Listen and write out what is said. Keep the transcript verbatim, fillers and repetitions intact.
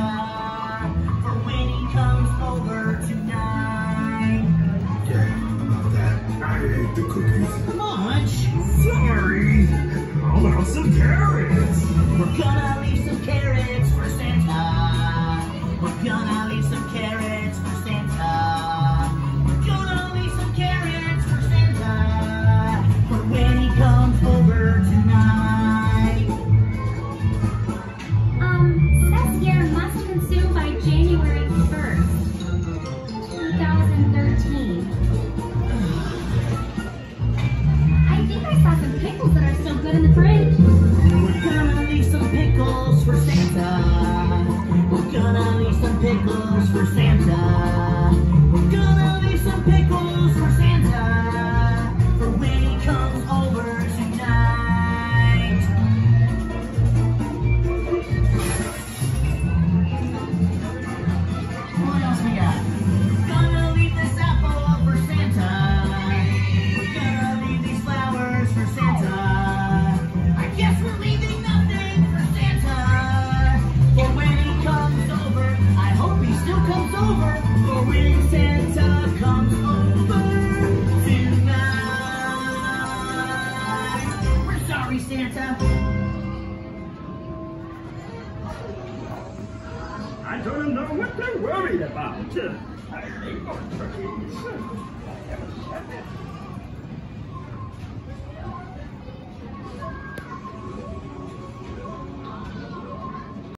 for when he comes over tonight. Yeah, about that. I ate the cookies. Munch, Sorry. I'll have some carrots. we're gonna leave some carrots for Santa. We're gonna leave some carrots for Santa. We're gonna leave some carrots for Santa for when he comes over tonight. Um, says here must consume by January first, two thousand thirteen. I think I saw some pickles that are still good in the fridge. We're gonna leave some pickles for Santa. We're gonna leave some pickles for Santa. We're gonna leave some pickles for Santa for when he comes over tonight. What else we got? We're gonna leave this apple for Santa. We're gonna leave these flowers for Santa. I guess we're leaving nothing for Santa. For when he comes over, I hope he still comes over. For when Santa comes over tonight. We're sorry, Santa. I don't know what they're worried about. I hate more turkeys.